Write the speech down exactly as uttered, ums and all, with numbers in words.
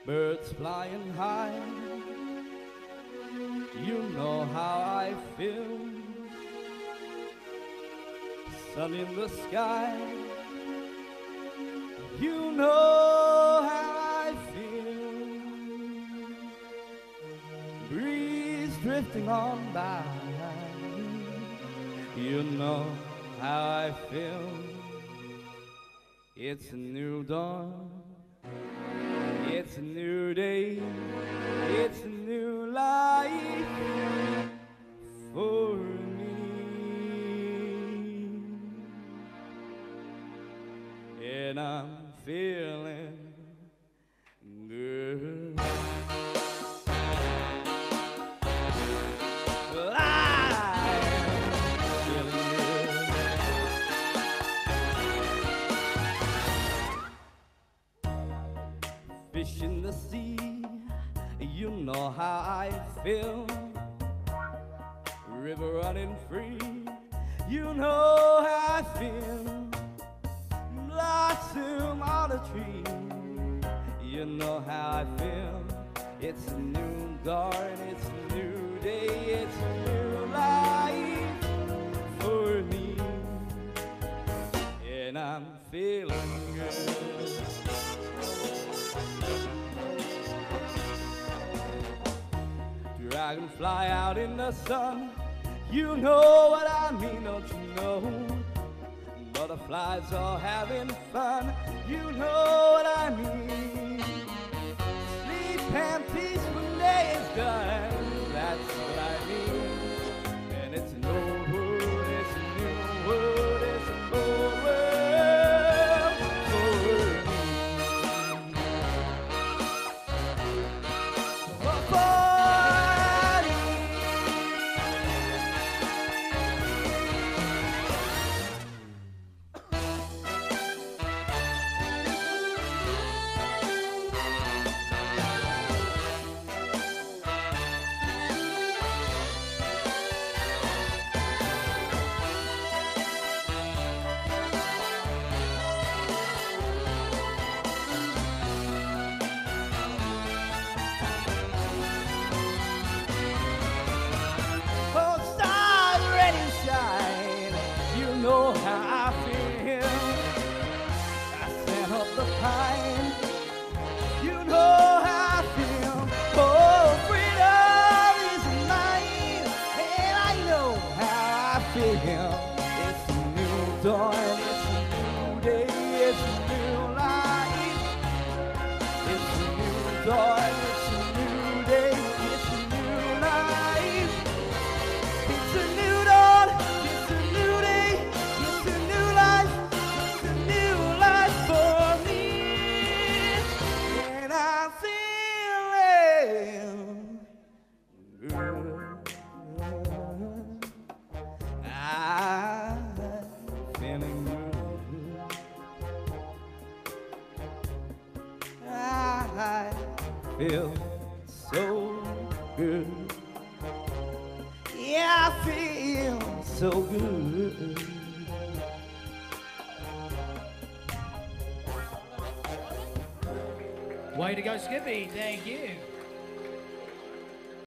birds flying high. You know how I feel. Sun in the sky. You know how I feel. Breeze drifting on by. You know how I feel. It's a new dawn. It's a new day. It's a new life for me. And I'm feeling good. Fish in the sea, you know how I feel. River running free, you know how I feel. Blossom on a tree, you know how I feel. It's a new dawn, it's a new day, it's a new life for me. And I'm feeling good. Dragonfly out in the sun, you know what I mean, don't you know? Butterflies all having fun, you know what I mean. Sleep and peace when day is done, that's what I mean. And it's an old world, it's a new world, it's an old world for me. Oh, for you know how I feel. Oh, freedom is mine, and I know how I feel. It's a new dawn, it's a new day, it's a new life. It's a new dawn, it's a new day, it's a new life. It's a new dawn, it's a new day, it's a new life. It's a new life for me. And I'm feeling good. I'm feeling good. I feel so good. Yeah, I feel so good. Way to go, Skippy. Thank you.